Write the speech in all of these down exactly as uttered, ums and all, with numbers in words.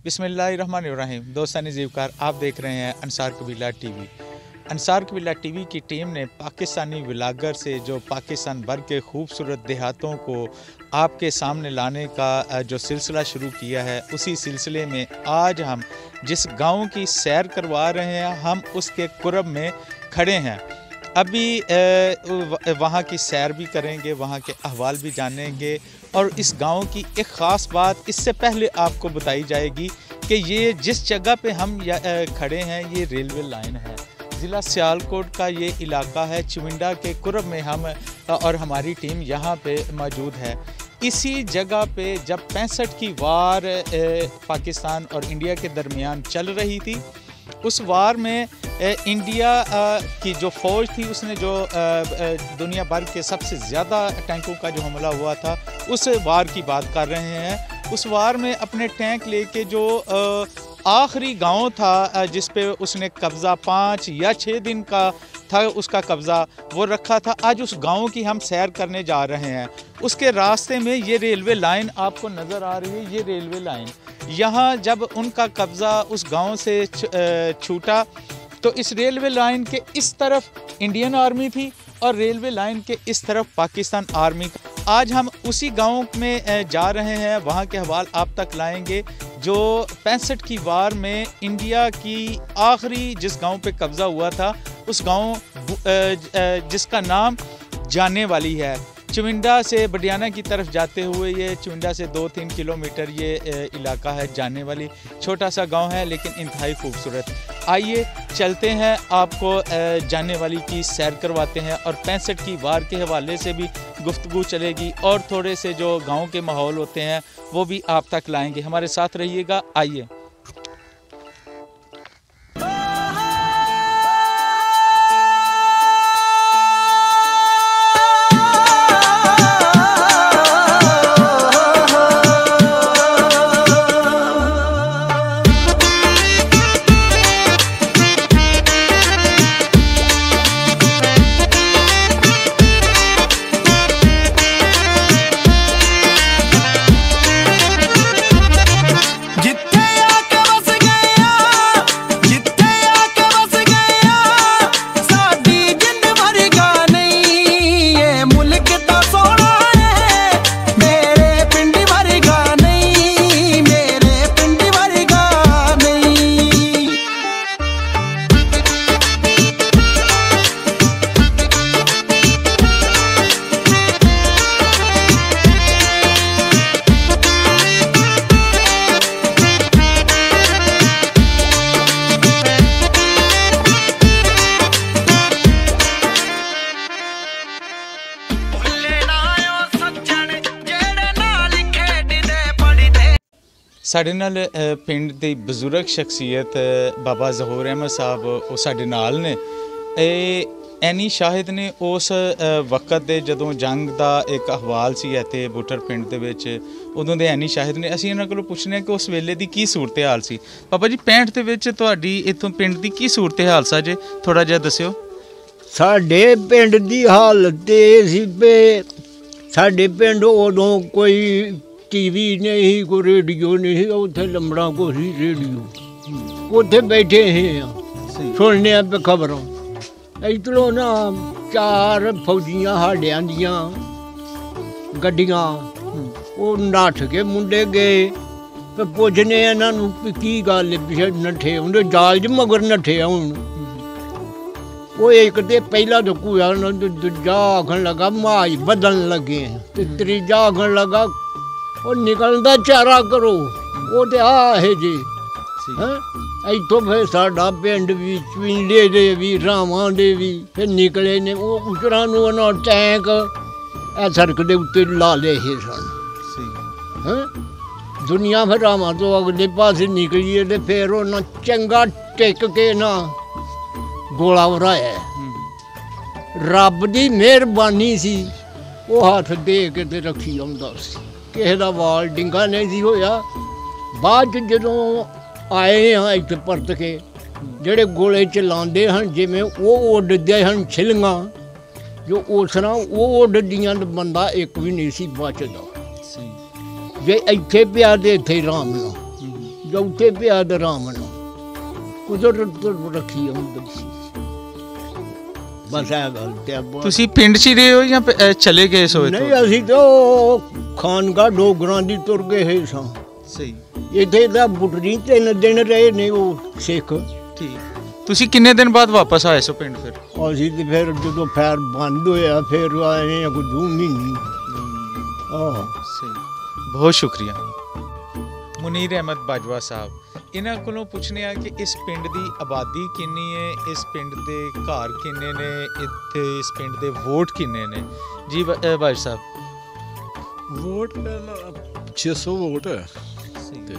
बिस्मिल्लाहिर्रहमानिर्रहीम। दोस्तानी ज़ीवकार, आप देख रहे हैं अंसार कबीला टीवी। अंसार कबीला टीवी की टीम ने पाकिस्तानी व्लॉगर से जो पाकिस्तान भर के खूबसूरत देहातों को आपके सामने लाने का जो सिलसिला शुरू किया है, उसी सिलसिले में आज हम जिस गांव की सैर करवा रहे हैं, हम उसके कुर्ब में खड़े हैं। अभी वहाँ की सैर भी करेंगे, वहाँ के अहवाल भी जानेंगे और इस गांव की एक ख़ास बात इससे पहले आपको बताई जाएगी कि ये जिस जगह पे हम खड़े हैं ये रेलवे लाइन है। ज़िला सियालकोट का ये इलाका है, चुविंडा के कुर्ब में हम और हमारी टीम यहाँ पे मौजूद है। इसी जगह पे जब पैंसठ की वार पाकिस्तान और इंडिया के दरमियान चल रही थी, उस वार में इंडिया की जो फ़ौज थी उसने जो दुनिया भर के सबसे ज़्यादा टैंकों का जो हमला हुआ था, उस वार की बात कर रहे हैं। उस वार में अपने टैंक लेके जो आखिरी गांव था जिस पे उसने कब्ज़ा पाँच या छः दिन का था उसका कब्ज़ा वो रखा था, आज उस गांव की हम सैर करने जा रहे हैं। उसके रास्ते में ये रेलवे लाइन आपको नज़र आ रही है। ये रेलवे लाइन यहाँ जब उनका कब्ज़ा उस गांव से छूटा तो इस रेलवे लाइन के इस तरफ इंडियन आर्मी थी और रेलवे लाइन के इस तरफ पाकिस्तान आर्मी। आज हम उसी गांव में जा रहे हैं, वहां के हवाल आप तक लाएंगे जो पैंसठ की वार में इंडिया की आखिरी जिस गांव पे कब्ज़ा हुआ था, उस गांव जिसका नाम जाने वाली है। चुविंडा से बडियाना की तरफ जाते हुए ये चुविंडा से दो तीन किलोमीटर ये इलाका है, जाने वाली छोटा सा गांव है लेकिन इंतहाई खूबसूरत। आइए चलते हैं, आपको जाने वाली की सैर करवाते हैं और पैंसठ की वार के हवाले से भी गुफ्तगू चलेगी और थोड़े से जो गांव के माहौल होते हैं वो भी आप तक लाएंगे। हमारे साथ रहिएगा। आइए। साढ़े नाल पिंड दी बजुर्ग शख्सियत बाबा ज़हूर अहमद साहब वो साढ़े नाल ने। एनी शाहिद ने उस वक्त दे जदों जंग दा एक अहवाल सी इत्थे बुटर पिंड दे विच, उदों दे एनी शाहिद ने असीं इन्हां कोलों पुछने कि उस वेले दी की सूरत हाल सी। बाबा जी पैंठ दे विच तुहाडी इत्थों पिंड दी की सूरत हाल सा जे थोड़ा जिहा दस्सिओ। साडे पिंड दी हालत इह सी पे साडे पिंड उदों कोई टीवी नहीं, कोई रेडियो नहीं, उत्थे लंबड़ा को ही रेडियो, उत्थे बैठे हैं सुनने पे खबरों। इधरों ना चार फौजियां हाडियां दियां गड्डियां वो नठ के मुंडे गए तो पुछने इन्हों की गल पिछे नठे उन्हें जाल च मगर नठे हूँ। वो एक तो पहला तो कुआ दूजा आखन लगा माज बदन लगे, त्रीजा आखन लगा वो निकलता चारा करो, वो तो आ है जी है। इतों फिर साडा पिंड भी चुविंडे दे भी रावां दे भी फिर निकले ने वो उचरा ना टैंक ए सड़क के उत्ते ला ले सन है। दुनिया फिर रावां तो अगले पासे निकली है तो फिर उन्हें चंगा टिक के ना गोला भराया। रब की मेहरबानी सी वो हाथ दे के ते रखी आउंदा सी, किसी का वाल डिंगा नहीं सी होया। बाद जदों आए हाँ इत्थे परत के जेड़े गोले चलाते हैं जिमें वो उड्डदे हैं छिलियां जो उस तरह वो उड्डदियां बंदा एक भी नहीं सी बचदा। जे इत्थे पिया ते इत्थे आराम नाल ਉੱਥੇ ਪਿਆ ਤੇ ਆਰਾਮ ਨਾਲ ਕੁਦਰਤ ਰੱਖੀ ਹੁੰਦੀ ਸੀ ਬਸ ਇਹ ਗੱਲ ਤੇ ਬਹੁਤ- ਤੁਸੀਂ ਪਿੰਡ 'ਚ ਹੀ ਰਹੇ ਹੋ ਜਾਂ ਪ- ਅ, ਚਲੇ ਗਏ ਸੋ ਇੱਥੋਂ? ਨਹੀਂ ਅਸੀਂ ਤਾਂ ਉਹ ਖਾਨਗਾ ਡੋਗਰਾਂ ਦੀ ਤੁਰ ਗਏ ਹੈ ਸਾਂ ਸਹੀ, ਇੱਥੇ ਤਾਂ ਬੁੱਟਰੀ ਤਿੰਨ ਦਿਨ ਰਹੇ ਨੇ ਉਹ ਸਿੱਖ ਠੀਕ। ਤੁਸੀਂ ਕਿੰਨੇ ਦਿਨ ਬਾਅਦ ਵਾਪਸ ਆਏ ਸੋ ਪਿੰਡ ਫਿਰ? ਅਸੀਂ ਤੇ ਫਿਰ ਜਦੋਂ ਫੈਰ ਬੰਦ ਹੋਇਆ ਫਿਰ ਆਏ ਹਾਂ ਕੋਈ ਦੋ ਮਹੀਨੇ ਆਹ ਸਹੀ, ਬਹੁਤ ਸ਼ੁਕਰੀਆ। ਮੁਨੀਰ ਅਹਿਮਦ ਬਾਜਵਾ ਸਾਹਿਬ, ਇਹਨਾਂ ਕੋਲੋਂ ਪੁੱਛਨੇ ਆ ਕਿ ਇਸ ਪਿੰਡ ਦੀ ਆਬਾਦੀ ਕਿੰਨੀ ਹੈ, ਇਸ ਪਿੰਡ ਦੇ ਘਰ ਕਿੰਨੇ ਨੇ, ਇੱਥੇ ਇਸ ਪਿੰਡ ਦੇ ਵੋਟ ਕਿੰਨੇ ਨੇ? ਜੀ ਬ- ਅ, ਬਾਜ ਸਾਹਿਬ। ਵੋਟ ਪਹਿਲਾਂ ਛੇ ਸੌ ਵੋਟ ਹੈ ਤੇ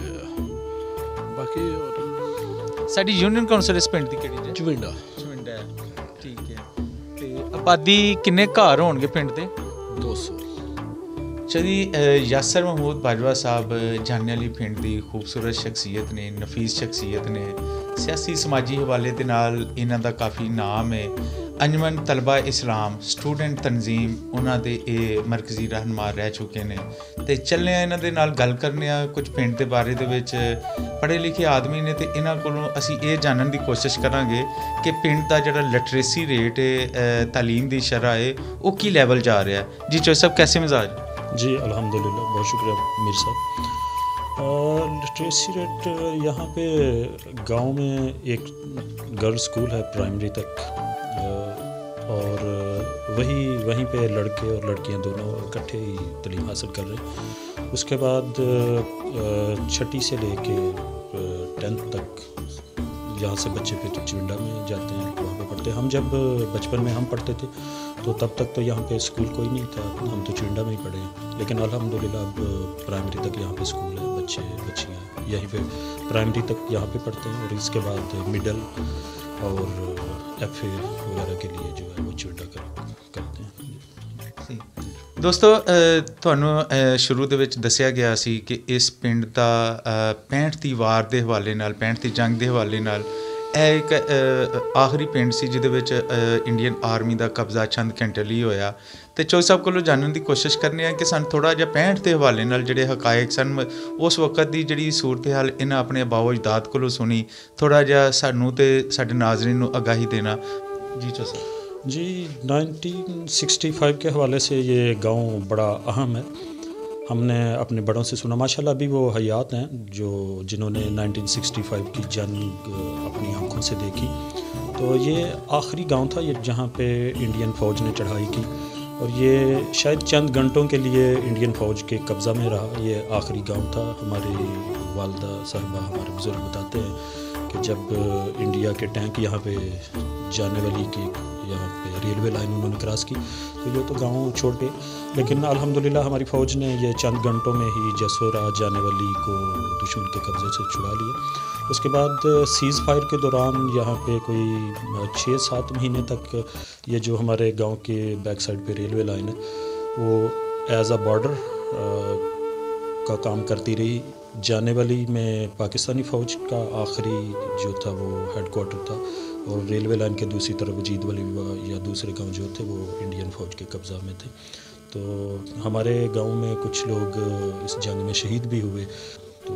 ਬਾਕੀ ਹੋਰ ਸਾਡੀ ਯੂਨੀਅਨ ਕੌਂਸਲ ਇਸ ਪਿੰਡ ਦੀ ਕਿਹੜੀ ਹੈ? ਚਵਿੰਡਾ ਚਵਿੰਡਾ ਹੈ, ਠੀਕ ਹੈ। ਤੇ ਆਬਾਦੀ ਕਿੰਨੇ ਘਰ ਹੋਣਗੇ ਪਿੰਡ ਦੇ? ਦੋ ਸੌ। ਚਲੀ ਯਾਸਰ ਮਹਿਮੂਦ ਬਾਜਵਾ ਸਾਹਿਬ ਜਾਨੇ ਵਾਲੀ ਪਿੰਡ ਦੀ ਖੂਬਸੂਰਤ ਸ਼ਖਸੀਅਤ ਨੇ, ਨਫੀਸ ਸ਼ਖਸੀਅਤ ਨੇ। ਸਿਆਸੀ ਸਮਾਜੀ ਹਵਾਲੇ ਦੇ ਨਾਲ ਇਹਨਾਂ ਦਾ ਕਾਫੀ ਨਾਮ ਹੈ। ਅੰਜਮਨ ਤਲਬਾ ਇਸਲਾਮ ਸਟੂਡੈਂਟ ਤਨਜ਼ੀਮ ਉਹਨਾਂ ਦੇ ਇਹ ਮਰਕਜ਼ੀ ਰਹਿਨੁਮਾ ਰਹਿ ਚੁੱਕੇ ਨੇ। ਤੇ ਚੱਲੇ ਆ ਇਹਨਾਂ ਦੇ ਨਾਲ ਗੱਲ ਕਰਨੇ ਆ ਕੁਝ ਪਿੰਡ ਦੇ ਬਾਰੇ ਦੇ ਵਿੱਚ। ਪੜ੍ਹੇ ਲਿਖੇ ਆਦਮੀ ਨੇ ਤੇ ਇਹਨਾਂ ਕੋਲੋਂ ਅਸੀਂ ਇਹ ਜਾਣਨ ਦੀ ਕੋਸ਼ਿਸ਼ ਕਰਾਂਗੇ ਕਿ ਪਿੰਡ ਦਾ ਜਿਹੜਾ ਲਿਟਰੇਸੀ ਰੇਟ ਹੈ, ਤਾਲੀਮ ਦੀ ਸ਼ਰ੍ਹਾ ਹੈ, ਉਹ ਕੀ ਲੈਵਲ ਜਾ ਰਿਹਾ ਹੈ। जी चौधरी साहब, कैसे मिजाज? जी अल्हम्दुलिल्लाह, बहुत शुक्रिया मीर साहब। लिटरेसी रेट यहाँ पे गांव में एक गर्ल्स स्कूल है प्राइमरी तक, अ, और वही वहीं पे लड़के और लड़कियां दोनों इकट्ठे ही तालीम हासिल कर रहे हैं। उसके बाद छठी से लेके टेंथ तक यहाँ से बच्चे फिर चविंडा में जाते हैं, वहाँ पे पढ़ते हैं। हम जब बचपन में हम पढ़ते थे तो तब तक तो यहाँ पे स्कूल कोई नहीं था, हम तो चविंडा में ही पढ़े हैं। लेकिन अल्हम्दुलिल्लाह अब प्राइमरी तक यहाँ पे स्कूल है, बच्चे बच्चियाँ यहीं पे प्राइमरी तक यहाँ पे पढ़ते हैं और इसके बाद मिडल और एफ ए वगैरह के लिए जो है वो चविंडा कर करते हैं। ਦੋਸਤੋ, ਤੁਹਾਨੂੰ ਸ਼ੁਰੂ ਦੇ ਵਿੱਚ ਦੱਸਿਆ ਗਿਆ ਸੀ ਕਿ ਇਸ ਪਿੰਡ ਦਾ ਪੈਂਹਠ ਦੀ ਵਾਰ ਦੇ ਹਵਾਲੇ ਨਾਲ, ਪੈਂਹਠ ਦੀ ਜੰਗ ਦੇ ਹਵਾਲੇ ਨਾਲ ਇਹ ਇੱਕ ਆਖਰੀ ਪਿੰਡ ਸੀ ਜਿਹਦੇ ਵਿੱਚ ਇੰਡੀਅਨ ਆਰਮੀ ਦਾ ਕਬਜ਼ਾ ਚੰਦ ਘੰਟੇ ਲਈ ਹੋਇਆ। ਤੇ ਚੌਧਰੀ ਸਾਹਿਬ ਕੋਲੋਂ ਜਾਣਨ ਦੀ ਕੋਸ਼ਿਸ਼ ਕਰਨੀ ਆ ਕਿ ਸਾਨੂੰ ਥੋੜ੍ਹਾ ਜਿਹਾ ਪੈਂਹਠ ਦੇ ਹਵਾਲੇ ਨਾਲ ਜਿਹੜੇ ਹਕਾਇਕ ਸਨ, ਉਸ ਵਕਤ ਦੀ ਜਿਹੜੀ ਸੂਰਤ ਹਾਲ ਇਹਨਾਂ ਆਪਣੇ ਆਬਾਓ ਅਜਦਾਦ ਕੋਲੋਂ ਸੁਣੀ, ਥੋੜ੍ਹਾ ਜਿਹਾ ਸਾਨੂੰ ਤੇ ਸਾਡੇ ਨਾਜ਼ਰੀਨ ਨੂੰ ਆਗਾਹੀ ਦੇਣਾ। ਜੀ ਚੌਧਰੀ ਸਾਹਿਬ। जी नाइनटीन सिक्सटी फाइव के हवाले से ये गांव बड़ा अहम है। हमने अपने बड़ों से सुना, माशाल्लाह अभी वो हयात हैं जो जिन्होंने नाइनटीन सिक्सटी फाइव की जंग अपनी आंखों से देखी। तो ये आखिरी गांव था ये जहाँ पे इंडियन फ़ौज ने चढ़ाई की और ये शायद चंद घंटों के लिए इंडियन फ़ौज के कब्ज़ा में रहा। ये आखिरी गांव था। हमारी वालदा साहिबा, हमारे बुज़ुर्ग बताते हैं कि जब इंडिया के टैंक यहाँ पे जाने वाली की यहाँ पे रेलवे लाइन उन्होंने क्रॉस की तो ये तो गांव छोड़ गए। लेकिन अल्हम्दुलिल्लाह हमारी फ़ौज ने ये चंद घंटों में ही जसोरा जाने वाली को दुश्मन के कब्ज़े से छुड़ा लिया। उसके बाद सीज़ फायर के दौरान यहाँ पे कोई छः सात महीने तक ये जो हमारे गांव के बैक साइड पे रेलवे लाइन है वो एज अ बॉर्डर का काम करती रही। जाने वाली में पाकिस्तानी फ़ौज का आखिरी जो था वो हेडक्वार्टर था और रेलवे लाइन के दूसरी तरफ जीद वाली या दूसरे गांव जो थे वो इंडियन फ़ौज के कब्ज़ा में थे। तो हमारे गांव में कुछ लोग इस जंग में शहीद भी हुए। तो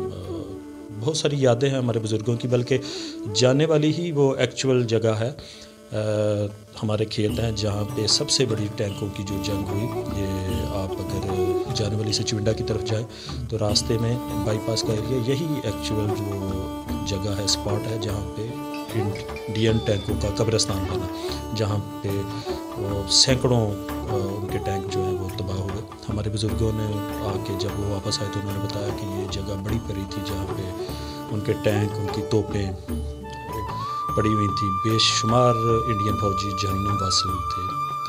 बहुत सारी यादें हैं हमारे बुज़ुर्गों की, बल्कि जाने वाली ही वो एक्चुअल जगह है। आ, हमारे खेत हैं जहाँ पे सबसे बड़ी टैंकों की जो जंग हुई। ये आप अगर जाने वाली से चविंडा की तरफ जाएं तो रास्ते में बाईपास का एरिया यही एक्चुअल जो जगह है, स्पॉट है जहाँ पे इंडियन टैंकों का कब्रिस्तान बना, जहाँ पे सैकड़ों उनके टैंक जो है वो तबाह हुए। हमारे बुज़ुर्गों ने आके जब वो वापस आए तो उन्होंने बताया कि ये जगह बड़ी पड़ी थी जहाँ पे उनके टैंक, उनकी तोपें पड़ी हुई थी। बेशुमार इंडियन फौजी जहन्नुम वासिल थे।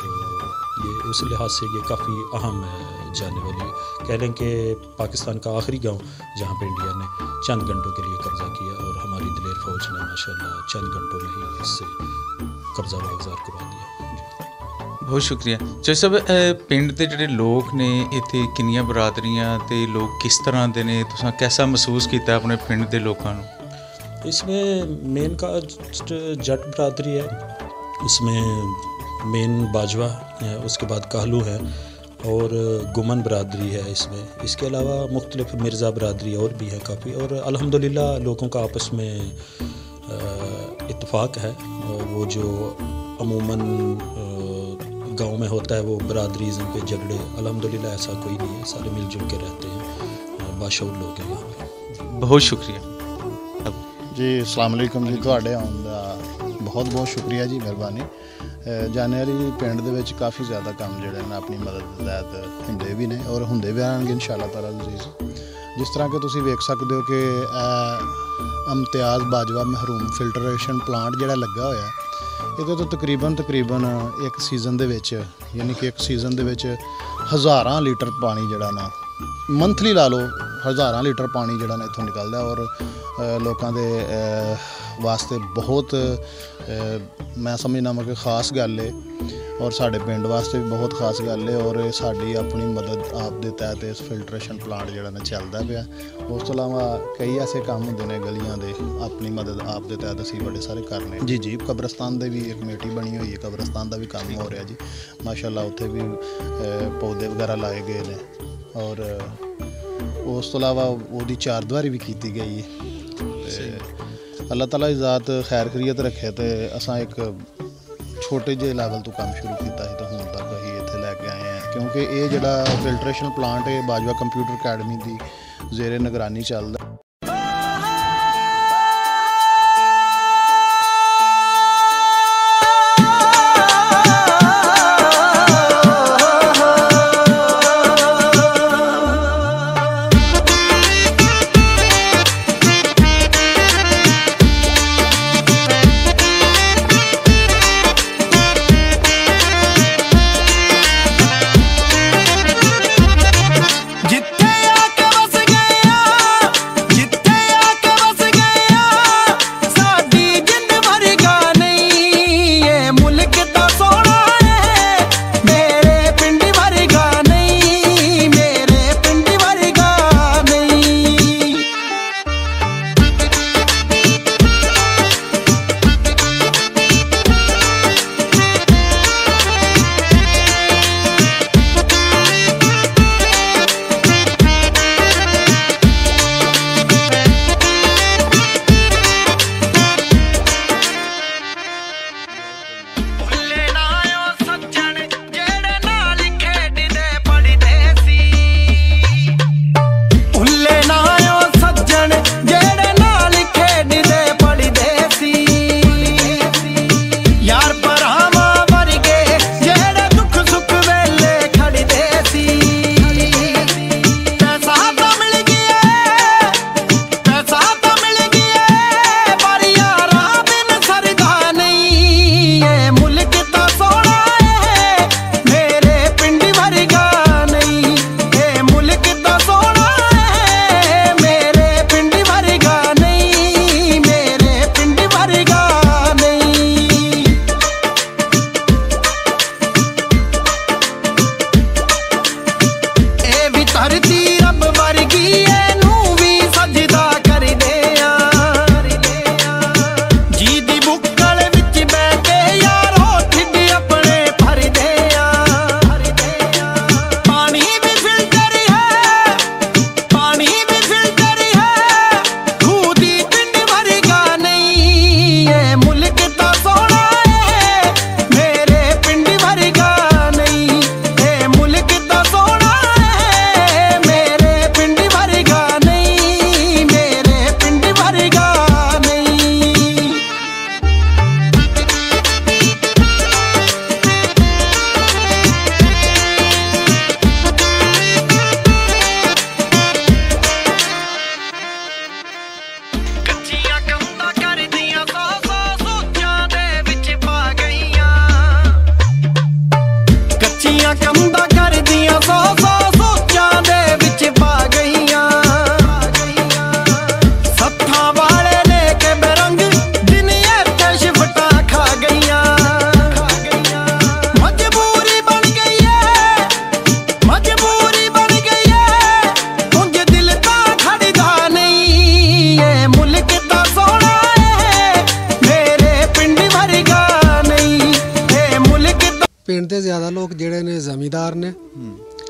तो ये उस लिहाज से ये काफ़ी अहम है जाने वाली, कह लें कि पाकिस्तान का आखिरी गांव जहां पे इंडिया ने चंद घंटों के लिए कब्ज़ा किया और हमारी दिलेर फ़ौज ने माशाल्लाह चंद घंटों में ही इससे कब्ज़ा वागज़ार करवा दिया। बहुत शुक्रिया। जो सब पिंड के जोड़े लोग ने इत्थे किन्नियां बरादरियां ते लोग किस तरह के ने, तुसां कैसा महसूस किया अपने पिंड के लोगों को? इसमें मेन का जट बरादरी है, उसमें मेन बाजवा है, उसके बाद कहलू है और गुमन बरदरी है इसमें। इसके अलावा मुख्तलिफ मिर्ज़ा बरदरी और भी हैं काफ़ी, और अल्हम्दुलिल्लाह लोगों का आपस में इत्तेफाक है। वो जो अमूमन गांव में होता है वो बरादरीज़म पे झगड़े, अल्हम्दुलिल्लाह ऐसा कोई नहीं है, सारे मिलजुल के रहते हैं, बाशऊर लोग हैं यहाँ पे। बहुत शुक्रिया जी। अस्सलाम वालेकुम जी, तुहाडे आउण दा बहुत बहुत शुक्रिया जी, मेहरबानी। जाने वाली पिंड दे विच काफ़ी ज़्यादा काम जिहड़े ने अपनी मदद दे तहत हुंदे भी ने और हुंदे भी रहणगे इंशाअल्लाह ताला अज़ीज़। जिस तरह के तुसीं वेख सकदे हो कि इम्तियाज़ बाजवा महरूम फिल्टरेशन प्लांट जिहड़ा लगा होया, ਇਹਦੇ ਤੋਂ ਤਕਰੀਬਨ ਤਕਰੀਬਨ ਇੱਕ ਸੀਜ਼ਨ ਦੇ ਵਿੱਚ, ਯਾਨੀ ਕਿ ਇੱਕ ਸੀਜ਼ਨ ਦੇ ਵਿੱਚ ਹਜ਼ਾਰਾਂ ਲੀਟਰ ਪਾਣੀ ਜਿਹੜਾ ਨਾ ਮੰਥਲੀ ਲਾ ਲਓ, ਹਜ਼ਾਰਾਂ ਲੀਟਰ ਪਾਣੀ ਜਿਹੜਾ ਨਾ ਇੱਥੋਂ ਨਿਕਲਦਾ ਔਰ ਲੋਕਾਂ ਦੇ ਵਾਸਤੇ ਬਹੁਤ ਮੈਂ ਸਮਝਦਾ ਵਾਂ ਕਿ ਖਾਸ ਗੱਲ ਹੈ ਔਰ ਸਾਡੇ ਪਿੰਡ ਵਾਸਤੇ ਵੀ ਬਹੁਤ ਖਾਸ ਗੱਲ ਹੈ ਔਰ ਸਾਡੀ ਆਪਣੀ ਮਦਦ ਆਪ ਦੇ ਤਹਿਤ ਇਸ ਫਿਲਟਰੇਸ਼ਨ ਪਲਾਂਟ ਜਿਹੜਾ ਨਾ ਚੱਲਦਾ ਪਿਆ। ਉਸ ਤੋਂ ਇਲਾਵਾ ਕਈ ਐਸੇ ਕੰਮ ਹੁੰਦੇ ਨੇ ਗਲੀਆਂ ਦੇ, ਆਪਣੀ ਮਦਦ ਆਪ ਦੇ ਤਹਿਤ ਅਸੀਂ ਬੜੇ ਸਾਰੇ ਕਰਨੇ ਜੀ। ਜੀ ਕਬਰਸਤਾਨ ਦੇ ਵੀ ਇੱਕ ਕਮੇਟੀ ਬਣੀ ਹੋਈ ਹੈ, ਕਬਰਸਤਾਨ ਦਾ ਵੀ ਕੰਮ ਹੋ ਰਿਹਾ ਜੀ ਮਾਸ਼ਾਅੱਲਾ, ਉੱਥੇ ਵੀ ਪੌਦੇ ਵਗੈਰਾ ਲਾਏ ਗਏ ਨੇ ਔਰ ਉਸ ਤੋਂ ਇਲਾਵਾ ਉਹਦੀ ਚਾਰਦੀਵਾਰੀ ਵੀ ਕੀਤੀ ਗਈ ਹੈ। ਅੱਲਾਹ ਤਾਲਾ ਦੀ ਜ਼ਾਤ ਖੈਰ ਖਰੀਅਤ ਰੱਖੇ ਤੇ ਅਸਾਂ ਇੱਕ ਛੋਟੇ ਜਿਹੇ ਲੈਵਲ ਤੋਂ ਕੰਮ ਸ਼ੁਰੂ ਕੀਤਾ ਸੀ ਤੇ ਹੁਣ ਤੱਕ ਅਸੀਂ ਇੱਥੇ ਲੈ ਕੇ ਆਏ ਹਾਂ, ਕਿਉਂਕਿ ਇਹ ਜਿਹੜਾ ਫਿਲਟਰੇਸ਼ਨ ਪਲਾਂਟ ਹੈ ਬਾਜਵਾ ਕੰਪਿਊਟਰ ਅਕੈਡਮੀ ਦੀ ਜ਼ੇਰੇ ਨਿਗਰਾਨੀ ਚੱਲਦਾ। ਪਿੰਡ ਦੇ ਜ਼ਿਆਦਾ ਲੋਕ ਜਿਹੜੇ ਨੇ ਜ਼ਮੀਂਦਾਰ ਨੇ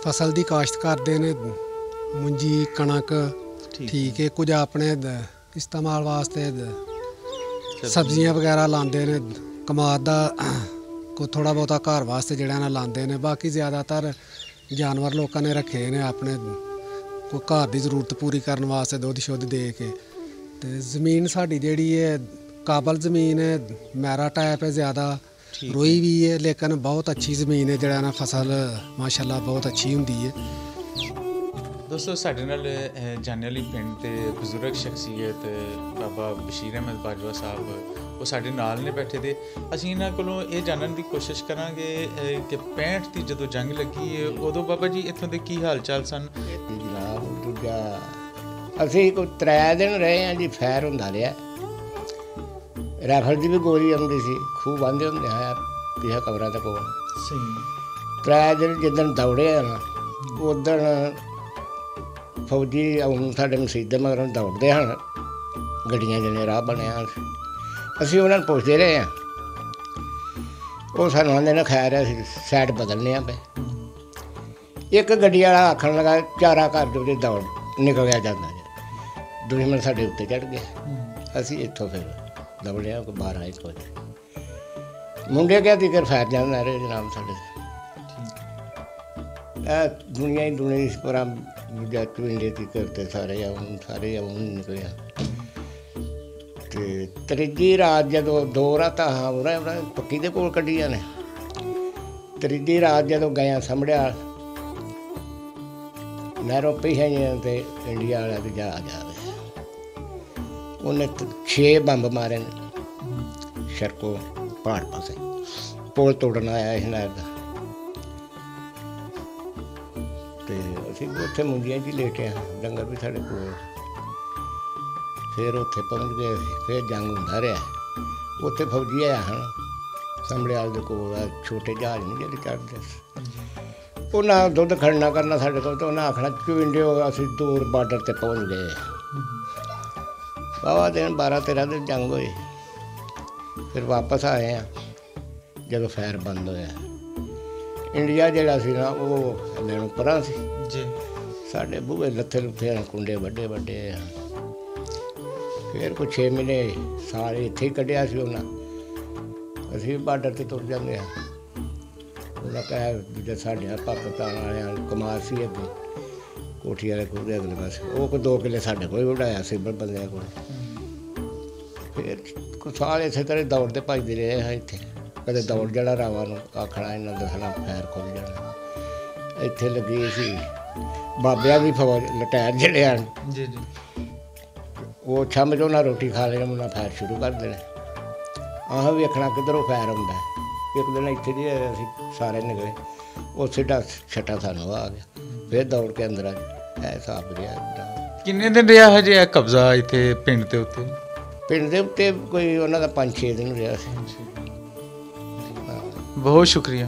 ਫਸਲ ਦੀ ਕਾਸ਼ਤ ਕਰਦੇ ਨੇ, ਮੁੰਜੀ ਕਣਕ ਠੀਕ ਹੈ, ਕੁਝ ਆਪਣੇ ਦ- ਇਸਤੇਮਾਲ ਵਾਸਤੇ ਦ- ਸਬਜ਼ੀਆਂ ਵਗੈਰਾ ਲਾਉਂਦੇ ਨੇ, ਕਮਾਦ ਦਾ ਕੋ ਥੋੜ੍ਹਾ ਬਹੁਤਾ ਘਰ ਵਾਸਤੇ ਜਿਹੜਾ ਨਾ ਲਾਉਂਦੇ ਨੇ। ਬਾਕੀ ਜ਼ਿਆਦਾਤਰ ਜਾਨਵਰ ਲੋਕਾਂ ਨੇ ਰੱਖੇ ਨੇ ਆਪਣੇ ਕੋਈ ਘਰ ਦੀ ਜ਼ਰੂਰਤ ਪੂਰੀ ਕਰਨ ਵਾਸਤੇ, ਦੁੱਧ ਸ਼ੁੱਧ ਦੇ ਕੇ। ਤੇ ਜ਼ਮੀਨ ਸਾਡੀ ਜਿਹੜੀ ਹੈ ਕਾਬਲ ਜ਼ਮੀਨ ਹੈ, ਮੈਰਾ ਟਾਈਪ ਹੈ ਜ਼ਿਆਦਾ, ਰੋਈ ਵੀ ਹੈ, ਲੇਕਿਨ ਬਹੁਤ ਅੱਛੀ ਜ਼ਮੀਨ ਹੈ, ਜਿਹੜਾ ਨਾ ਫਸਲ ਮਾਸ਼ਾਅੱਲਾ ਬਹੁਤ ਅੱਛੀ ਹੁੰਦੀ ਹੈ। ਦੋਸਤੋ ਸਾਡੇ ਨਾਲ ਅ, ਜਾਣੇ ਵਾਲੀ ਪਿੰਡ ਦੇ ਬਜ਼ੁਰਗ ਸ਼ਖਸੀਅਤ ਬਾਬਾ ਬਸ਼ੀਰ ਅਹਿਮਦ ਬਾਜਵਾ ਸਾਹਿਬ ਉਹ ਸਾਡੇ ਨਾਲ ਨੇ ਬੈਠੇ ਦੇ। ਅਸੀਂ ਇਹਨਾਂ ਕੋਲੋਂ ਇਹ ਜਾਣਨ ਦੀ ਕੋਸ਼ਿਸ਼ ਕਰਾਂਗੇ ਅ, ਕਿ ਪੈਂਹਠ ਦੀ ਜਦੋਂ ਜੰਗ ਲੱਗੀ ਹੈ ਉਦੋਂ ਬਾਬਾ ਜੀ ਇੱਥੋਂ ਦੇ ਕੀ ਹਾਲ ਚਾਲ ਸਨ? ਜਨਾਬ ਦੂਜਾ ਅਸੀਂ ਕੋਈ ਤਰੇ ਦਿਨ ਰਹੇ ਹਾਂ ਜੀ, ਫੈਰ ਹੁੰਦਾ ਰਿਹਾ, ਰਾਈਫਲ ਦੀ ਵੀ ਗੋਲੀ ਆਉਂਦੀ ਸੀ, ਖੂਹ ਬੰਨ੍ਹਦੇ ਹੁੰਦੇ ਆ ਪਿਛੇ ਕਬਰਾਂ ਦੇ ਕੋਲ। ਸਹੀ। ਤਰੇ ਦਿਨ ਜਿੱਦਣ ਦੌੜੇ ਆ ਨਾ ਉਦਣ ਫੌਜੀ ਆਉਣ ਸਾਡੇ ਮਸੀਤ ਮਗਰੋਂ ਦੌੜਦੇ ਹਨ, ਗੱਡੀਆਂ ਜਿਹਨੇ ਰਾਹ ਬਣਿਆ, ਅਸੀਂ ਉਹਨਾਂ ਨੂੰ ਪੁੱਛਦੇ ਰਹੇ ਹਾਂ। ਉਹ ਸਾਨੂੰ ਆਉਂਦੇ ਨੇ ਖੈਰ ਅਸੀਂ ਸਾਈਡ ਬਦਲਨੇ ਆ ਪਏ। ਇੱਕ ਗੱਡੀ ਵਾਲਾ ਆਖਣ ਲੱਗਾ ਚਾਰਾ ਘਰ ਦੇ ਉਹਦੇ ਦੌੜ ਨਿਕਲਿਆ ਜਾਂਦਾ ਜੀ, ਦੁਸ਼ਮਣ ਸਾਡੇ ਉੱਤੇ ਚੜ੍ਹ ਗਿਆ। ਅਸੀਂ ਇੱਥੋਂ ਫਿਰ ਦੌੜਿਆ ਕੋਈ ਬਾਰਾਂ ਇੱਕ ਵਜੇ। ਮੁੰਡੇ ਕਿਹਾ ਤੀ ਕਰ ਫੈਰ ਜਾਂਦਾ ਰਹੇ ਜਨਾਬ ਸਾਡੇ। ਇਹ ਦੁਨੀਆ ਹੀ ਦੁਨੀਆ ਇਸ ਪਰਾਂ ਦੂਜਾ ਟਵਿੰਡੇ ਤੀ ਕਰਤੇ ਸਾਰੇ ਆਉਣ ਸਾਰੇ ਆਉਣ ਨਿਕਲਿਆ। ਤੇ ਤੀਜੀ ਰਾਤ ਜਦੋਂ ਦੋ ਰਾਤਾਂ ਹਾਂ ਉਹਨਾਂ ਉਹਨਾਂ ਪੱਕੀ ਦੇ ਕੋਲ ਕੱਢੀਆਂ ਨੇ। ਤੀਜੀ ਰਾਤ ਜਦੋਂ ਗਿਆ ਸੰਭੜਿਆ ਨਹਿਰੋਂ ਪਿਛੇ ਤੇ ਇੰਡੀਆ ਵਾਲਾ ਤੇ ਜਾ ਜਾ ਉਹਨੇ ਛੇ ਬੰਬ ਮਾਰੇ ਨੇ ਸੜਕੋਂ ਪਹਾੜ ਪਾਸੇ, ਪੁਲ ਤੋੜਨ ਆਇਆ ਇਸ ਨਹਿਰ ਦਾ। ਤੇ ਅਸੀਂ ਉੱਥੇ ਮੁੰਡੀਆਂ 'ਚ ਹੀ ਲੇਟੇ ਹਾਂ, ਡੰਗਰ ਵੀ ਸਾਡੇ ਕੋਲ। ਫਿਰ ਉੱਥੇ ਪਹੁੰਚ ਗਏ, ਫਿਰ ਜੰਗ ਹੁੰਦਾ ਰਿਹਾ। ਉੱਥੇ ਫੌਜੀ ਆਇਆ ਹਨ ਸੰਭੜਿਆਲ ਦੇ ਕੋਲ, ਛੋਟੇ ਜਹਾਜ਼ ਨਹੀਂ ਜਿਹੜੇ ਚੜ੍ਹਦੇ। ਉਹਨਾਂ ਦੁੱਧ ਖੜਨਾ ਕਰਨਾ ਸਾਡੇ ਕੋਲ, ਤਾਂ ਉਹਨਾਂ ਆਖਣਾ ਚੁਵਿੰਡਿਓ ਅਸੀਂ ਦੂਰ ਬਾਰਡਰ 'ਤੇ ਪਹੁੰਚ ਗਏ। ਵਾਹਵਾ ਦਿਨ ਬਾਰਾਂ ਤੇਰਾਂ ਦਿਨ ਜੰਗ ਹੋਈ। ਫਿਰ ਵਾਪਸ ਆਏ ਹਾਂ ਜਦੋਂ ਫੈਰ ਬੰਦ ਹੋਇਆ। ਇੰਡੀਆ ਜਿਹੜਾ ਸੀ ਨਾ ਉਹ ਲੈਣੋਂ ਪਰਾਂ ਸੀ ਜੀ, ਸਾਡੇ ਬੂਹੇ ਲੱਥੇ ਲੁੱਥੇ ਕੁੰਡੇ ਵੱਡੇ ਵੱਡੇ। ਫਿਰ ਕੁਛ ਛੇ ਮਹੀਨੇ ਸਾਰੇ ਇੱਥੇ ਹੀ ਕੱਢਿਆ ਸੀ ਉਹਨਾਂ। ਅਸੀਂ ਬਾਰਡਰ 'ਤੇ ਤੁਰ ਜਾਂਦੇ ਹਾਂ। ਉਹਨਾਂ ਕਹਿ ਦੂਜਾ ਸਾਡੇ ਪਾਕਿਸਤਾਨ ਵਾਲਿਆਂ ਕਮਾਲ ਸੀ ਅੱਗੇ ਕੋਠੀ ਵਾਲੇ ਕੋਲ ਦੇ ਅਗਲੇ ਪਾਸੇ, ਉਹ ਕੋਈ ਦੋ ਕਿੱਲੇ ਸਾਡੇ ਕੋਲ ਉਡਾਇਆ ਸੀ ਬੰਦਿਆਂ ਕੋਲ। ਫਿਰ ਕੁਛ ਸਾਲ ਇਸੇ ਤਰ੍ਹਾਂ ਦੌੜਦੇ ਭੱਜਦੇ ਰਹੇ ਹਾਂ ਇੱਥੇ। ਕਦੇ ਦੌੜ ਜਾਣਾ ਰਾਵਾਂ ਨੂੰ ਆਖਣਾ ਇਹਨਾਂ ਦੱਸਣਾ ਫੈਰ ਖੁੱਲ ਜਾਣਾ। ਇੱਥੇ ਲੱਗੀ ਸੀ ਬਾਬਿਆਂ ਦੀ ਫੌਜ ਲਟੈਰ ਜਿਹੜੇ ਹਨ ਜੀ ਜੀ, ਉਹ ਛੰਮ 'ਚ ਉਹਨਾਂ ਰੋਟੀ ਖਾ ਲੈਣ ਉਹਨਾਂ ਫੈਰ ਸ਼ੁਰੂ ਕਰ ਦੇਣੇ। ਆਹ ਵੇਖਣਾ ਕਿੱਧਰੋਂ ਫੈਰ ਆਉਂਦਾ। ਇੱਕ ਦਿਨ ਇੱਥੇ ਜੀ ਅਸੀਂ ਸਾਰੇ ਨਿਕਲੇ, ਉਹ ਸਿੱਧਾ ਛੱਟਾ ਸਾਨੂੰ ਆ ਗਿਆ। ਫਿਰ ਦੌੜ ਕੇ ਅੰਦਰ ਆ ਗਏ। ਇਹ ਹਿਸਾਬ ਰਿਹਾ। ਕਿੰਨੇ ਦਿਨ ਰਿਹਾ ਹਜੇ ਇਹ ਕਬਜ਼ਾ ਇੱਥੇ ਪਿੰਡ ਦੇ ਉੱਤੇ? ਪਿੰਡ ਦੇ ਉੱਤੇ ਕੋਈ ਉਹਨਾਂ ਦਾ ਪੰਜ ਛੇ ਦਿਨ ਰਿਹਾ ਸੀ। ਬਹੁਤ ਸ਼ੁਕਰੀਆ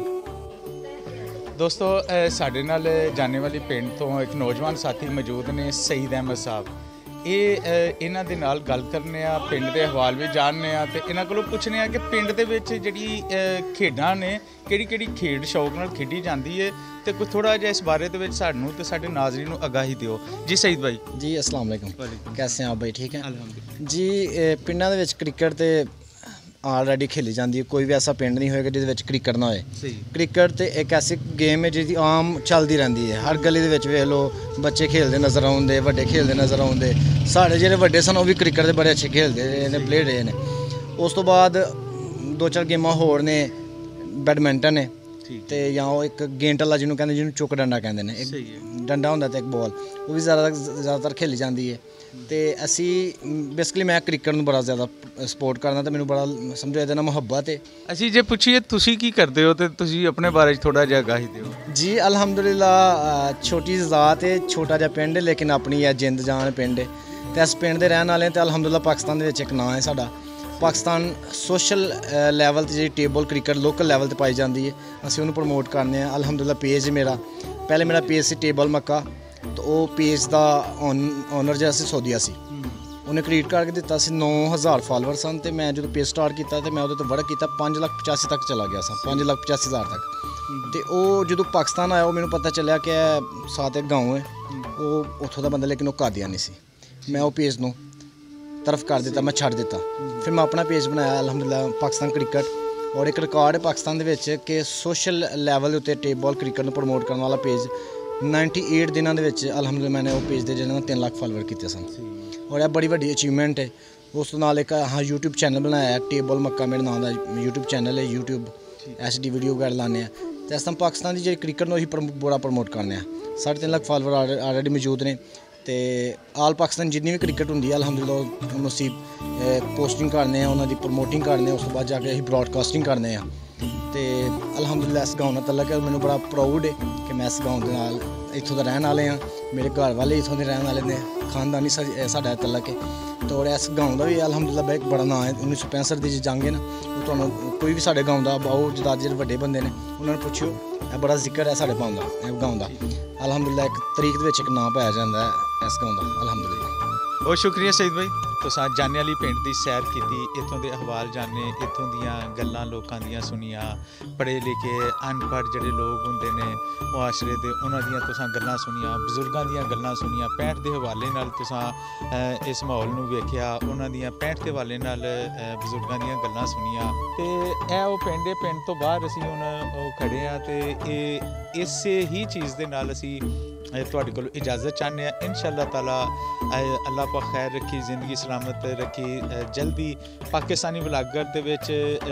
ਦੋਸਤੋ। ਸਾਡੇ ਨਾਲ ਜਾਣੇ ਵਾਲੀ ਪਿੰਡ ਤੋਂ ਇੱਕ ਨੌਜਵਾਨ ਸਾਥੀ ਮੌਜੂਦ ਨੇ, ਸਈਦ ਅਹਿਮਦ ਸਾਹਿਬ। ਇਹ ਇਹਨਾਂ ਦੇ ਨਾਲ ਗੱਲ ਕਰਨੇ ਆ, ਪਿੰਡ ਦੇ ਹਵਾਲ ਵੀ ਜਾਣਨੇ ਆ, ਅਤੇ ਇਹਨਾਂ ਕੋਲੋਂ ਪੁੱਛਣੇ ਆ ਕਿ ਪਿੰਡ ਦੇ ਵਿੱਚ ਜਿਹੜੀ ਖੇਡਾਂ ਨੇ ਕਿਹੜੀ ਕਿਹੜੀ ਖੇਡ ਸ਼ੌਕ ਨਾਲ ਖੇਡੀ ਜਾਂਦੀ ਹੈ, ਅਤੇ ਕੁਝ ਥੋੜ੍ਹਾ ਜਿਹਾ ਇਸ ਬਾਰੇ ਦੇ ਵਿੱਚ ਸਾਨੂੰ ਅਤੇ ਸਾਡੇ ਨਾਜ਼ਰੀਨ ਨੂੰ ਆਗਾਹੀ ਦਿਓ। ਜੀ ਸਈਦ ਭਾਈ। ਜੀ अस्सलाम वालेकुम, कैसे हैं आप भाई? ठीक है जी। ਪਿੰਡਾਂ ਦੇ ਵਿੱਚ ਕ੍ਰਿਕਟ ਤੇ ਆਲਰੇਡੀ ਖੇਲੀ ਜਾਂਦੀ ਹੈ। ਕੋਈ ਵੀ ਐਸਾ ਪਿੰਡ ਨਹੀਂ ਹੋਏਗਾ ਜਿਹਦੇ ਵਿੱਚ ਕ੍ਰਿਕਟ ਨਾ ਹੋਏ। ਕ੍ਰਿਕਟ ਤੇ ਇੱਕ ਐਸੀ ਗੇਮ ਹੈ ਜਿਹਦੀ ਆਮ ਚੱਲਦੀ ਰਹਿੰਦੀ ਹੈ। ਹਰ ਗਲੀ ਦੇ ਵਿੱਚ ਵੇਖ ਲਓ ਬੱਚੇ ਖੇਡਦੇ ਨਜ਼ਰ ਆਉਂਦੇ, ਵੱਡੇ ਖੇਡਦੇ ਨਜ਼ਰ ਆਉਂਦੇ। ਸਾਡੇ ਜਿਹੜੇ ਵੱਡੇ ਸਨ ਉਹ ਵੀ ਕ੍ਰਿਕਟ ਦੇ ਬੜੇ ਅੱਛੇ ਖੇਡਦੇ ਰਹੇ ਨੇ, ਪਲੇਅਰ ਰਹੇ ਨੇ। ਉਸ ਤੋਂ ਬਾਅਦ ਦੋ ਚਾਰ ਗੇਮਾਂ ਹੋਰ ਨੇ, ਬੈਡਮਿੰਟਨ ਹੈ ਤੇ ਜਾਂ ਉਹ ਇੱਕ ਗੇਂਟ ਵਾਲਾ ਜਿਹਨੂੰ ਕਹਿੰਦੇ, ਜਿਹਨੂੰ ਚੁੱਕ ਡੰਡਾ ਕਹਿੰਦੇ ਨੇ। ਇੱਕ ਡੰਡਾ ਹੁੰਦਾ ਤੇ ਇੱਕ ਬਾਲ, ਉਹ ਵੀ ਜ਼ਿਆਦਾ ਜ਼ਿਆਦਾਤਰ ਖੇਲੀ ਜਾਂਦੀ ਹੈ। ਤੇ ਅਸੀਂ ਬੇਸਿਕਲੀ ਮੈਂ ਕ੍ਰਿਕਟ ਨੂੰ ਬੜਾ ਜ਼ਿਆਦਾ ਸਪੋਰਟ ਕਰਦਾ, ਤੇ ਮੈਨੂੰ ਬੜਾ ਸਮਝੋ ਇਹਦੇ ਨਾਲ ਮੁਹੱਬਤ ਹੈ। ਅਸੀਂ ਜੇ ਪੁੱਛੀਏ ਤੁਸੀਂ ਕੀ ਕਰਦੇ ਹੋ, ਤੇ ਤੁਸੀਂ ਆਪਣੇ ਬਾਰੇ 'ਚ ਥੋੜ੍ਹਾ ਜਿਹਾ ਆਗਾਹੀ ਦਿਓ। ਜੀ ਅਲਹਮਦੁਲਿਲਾ, ਛੋਟੀ ਜ਼ਾਤ ਹੈ, ਛੋਟਾ ਜਿਹਾ ਪਿੰਡ ਹੈ, ਲੇਕਿਨ ਆਪਣੀ ਹੈ ਜਿੰਦ ਜਾਨ ਪਿੰਡ ਹੈ। ਅਤੇ ਇਸ ਪਿੰਡ ਦੇ ਰਹਿਣ ਵਾਲੇ ਅਤੇ ਅਲਹਮਦੁਲਿਲਾ ਪਾਕਿਸਤਾਨ ਦੇ ਵਿੱਚ ਇੱਕ ਨਾਂ ਹੈ ਸਾਡਾ। ਪਾਕਿਸਤਾਨ ਸੋਸ਼ਲ ਲੈਵਲ 'ਤੇ ਜਿਹੜੀ ਟੇਬਲ ਕ੍ਰਿਕਟ ਲੋਕਲ ਲੈਵਲ 'ਤੇ ਪਾਈ ਜਾਂਦੀ ਹੈ, ਅਸੀਂ ਉਹਨੂੰ ਪ੍ਰਮੋਟ ਕਰਨੇ ਹਾਂ। ਅਲਹਮਦੁਲਿਲਾ ਪੇਜ ਮੇਰਾ ਪਹਿਲੇ ਮੇਰਾ ਪੇਜ ਸੀ ਟੇਬਲ ਮੱਕਾ, ਤਾਂ ਉਹ ਪੇਜ ਦਾ ਓਨ ਓਨਰ ਜਿਹੜਾ ਸੀ ਸੋਦੀਆ ਸੀ। ਉਹਨੇ ਕ੍ਰੀਏਟ ਕਰਕੇ ਦਿੱਤਾ ਸੀ, ਨੌ ਹਜ਼ਾਰ ਫਾਲੋਅਰ ਸਨ। ਅਤੇ ਮੈਂ ਜਦੋਂ ਪੇਜ ਸਟਾਰਟ ਕੀਤਾ ਤਾਂ ਮੈਂ ਉਹਦੇ ਤੋਂ ਵਰਕ ਕੀਤਾ, ਪੰਜ ਲੱਖ ਪਚਾਸੀ ਤੱਕ ਚਲਾ ਗਿਆ ਸਾਂ, ਪੰਜ ਲੱਖ ਪਚਾਸੀ ਹਜ਼ਾਰ ਤੱਕ। ਤੇ ਉਹ ਜਦੋਂ ਪਾਕਿਸਤਾਨ ਆਇਆ ਉਹ ਮੈਨੂੰ ਪਤਾ ਚੱਲਿਆ ਕਿ ਸਾਥ ਇੱਕ ਗਾਉਂ ਹੈ ਉਹ ਉੱਥੋਂ ਦਾ ਬੰਦਾ ਲੇਕਿਨ ਉਹ ਕਾਦੀਆਨੀ ਸੀ। ਮੈਂ ਉਹ ਪੇਜ ਨੂੰ ਤਰਫ ਕਰ ਦਿੱਤਾ, ਮੈਂ ਛੱਡ ਦਿੱਤਾ। ਫਿਰ ਮੈਂ ਆਪਣਾ ਪੇਜ ਬਣਾਇਆ ਅਲਹਮਦੁਲਿਲਾ ਪਾਕਿਸਤਾਨ ਕ੍ਰਿਕਟ, ਔਰ ਇੱਕ ਰਿਕਾਰਡ ਹੈ ਪਾਕਿਸਤਾਨ ਦੇ ਵਿੱਚ ਕਿ ਸੋਸ਼ਲ ਲੈਵਲ ਦੇ ਉੱਤੇ ਟੇਪ ਬਾਲ ਕ੍ਰਿਕਟ ਨੂੰ ਪ੍ਰਮੋਟ ਕਰਨ ਵਾਲਾ ਪੇਜ ਅਠਾਨਵੇਂ ਦਿਨਾਂ ਦੇ ਵਿੱਚ ਅਲਹਮਦੁਲਿਲਾ ਮੈंने ਉਹ ਪੇਜ ਦੇ ਜਿਹਨਾਂ ਤਿੰਨ ਲੱਖ ਫਾਲੋਅਰ ਕੀਤੇ ਸਨ, ਔਰ ਇਹ ਬੜੀ ਵੱਡੀ ਅਚੀਵਮੈਂਟ ਹੈ। ਉਸ ਤੋਂ ਨਾਲ ਇੱਕ ਹਾਂ ਯੂਟਿਊਬ ਚੈਨਲ ਬਣਾਇਆ ਟੇਪ ਬਾਲ ਮੱਕਾ ਮੇਰੇ ਨਾਮ ਦਾ ਯੂਟਿਊਬ ਚੈਨਲ ਹੈ। ਯੂਟਿਊਬ ਐਸ ਡੀ ਵੀਡੀਓ ਵਗੈਰਾ ਲਾਉਂਦੇ ਹਾਂ ਅਤੇ ਇਸ ਤਰ੍ਹਾਂ ਪਾਕਿਸਤਾਨ ਦੀ ਜਿਹੜੀ ਕ੍ਰਿਕਟ ਨੂੰ ਅਸੀਂ ਬੜਾ ਪ੍ਰਮੋਟ ਕਰਨੇ ਹਾਂ। ਸਾਢੇ ਤਿੰਨ ਲੱਖ ਫਾਲੋਅਰ ਆਲਰੇਡੀ ਮੌਜੂਦ ਨੇ ਅਤੇ ਆਲ ਪਾਕਿਸਤਾਨ ਜਿੰਨੀ ਵੀ ਕ੍ਰਿਕਟ ਹੁੰਦੀ ਹੈ ਅਲਹਮਦੁਲਿਲਾ ਉਹਨੂੰ ਅਸੀਂ ਪੋਸਟਿੰਗ ਕਰਨੇ ਆ, ਉਹਨਾਂ ਦੀ ਪ੍ਰਮੋਟਿੰਗ ਕਰਨੇ ਆ, ਉਸ ਤੋਂ ਬਾਅਦ ਜਾ ਕੇ ਅਸੀਂ ਬਰੋਡਕਾਸਟਿੰਗ ਕਰਨੇ ਆ। ਅਤੇ ਅਲਹਮਦੁਲਿਲਾ ਇਸ ਗਾਉਂ ਨਾਲ ਤਲਕ ਹੈ, ਮੈਨੂੰ ਬੜਾ ਪ੍ਰਾਊਡ ਹੈ ਕਿ ਮੈਂ ਇਸ ਗਾਉਂ ਦੇ ਨਾਲ ਇੱਥੋਂ ਦਾ ਰਹਿਣ ਵਾਲੇ ਹਾਂ। ਮੇਰੇ ਘਰ ਵਾਲੇ ਇੱਥੋਂ ਦੇ ਰਹਿਣ ਵਾਲੇ ਨੇ, ਖਾਨਦਾਨੀ ਸਾਡਾ ਤਲਕ ਹੈ। तो इस गाँव का भी अलहमदुलिल्लाह एक बड़ा नाम है। उन्नीस सौ पैंसठ की जंग है ना, वो तो कोई भी साढ़े गाँव का बाऊ जदाद जो बड़े बंदे ने उन्होंने पूछो बड़ा जिक्र है साढ़े गाँव का गाँव का अलहमदुलिल्लाह एक तरीक के एक नाम पाया जाता है इस गाँव का अलहमदुलिल्लाह। बहुत शुक्रिया सईद भाई, तुसां जाने वाली पिंड की सैर की, इतों के अहवाल जाने, इतों दियां गल्लां लोकां दियां सुनिया, पढ़े लिखे अनपढ़ जिहड़े लोग हुंदे ने मुआशरे दे उन्हां दियां तुसां गल्लां सुनिया, बजुर्गां दियां गल्लां सुनिया, पैंठ के हवाले नाल तुसां इस माहौल नूं वेखिया, उन्हां दियां पैंठ के हवाले नाल बजुर्गां दियां गल्लां सुनिया। ते ऐ ओह पिंड है, पिंड तो बाहर असीं हुण खड़े आ ते इह इसे ही चीज़ दे नाल असीं तुहाडे कोलों इजाज़त चाहते हैं। इंशाअल्लाह ताला अल्लाह पाक खैर रखी, जिंदगी सलामत रखी, जल्दी पाकिस्तानी ब्लागर दे विच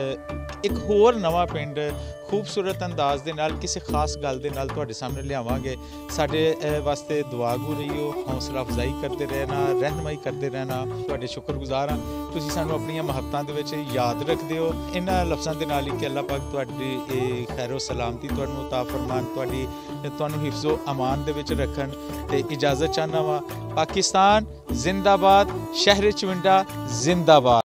एक होर नवा पिंड खूबसूरत अंदाज दे नाल किसी खास गल दे नाल तुहाडे सामने लियावांगे। साडे वास्ते दुआ गो रहियो, हौसला अफजाई करते रहना, रहनुमाई करते रहना। तुहाडे शुक्रगुजार हाँ तुसीं सानूं अपनियां मुहब्बतां दे विच याद रखदे हो। इन्हां लफ्ज़ां दे नाल ही कि अल्लाह पाक तुहाडी खैरो सलामती तुहानूं अता फरमान, तुहाडी तुहानूं हिफ्ज़ो अमान दे विच रखन ते इजाज़त चाहना वा। पाकिस्तान जिंदाबाद, शहर चविंडा जिंदाबाद।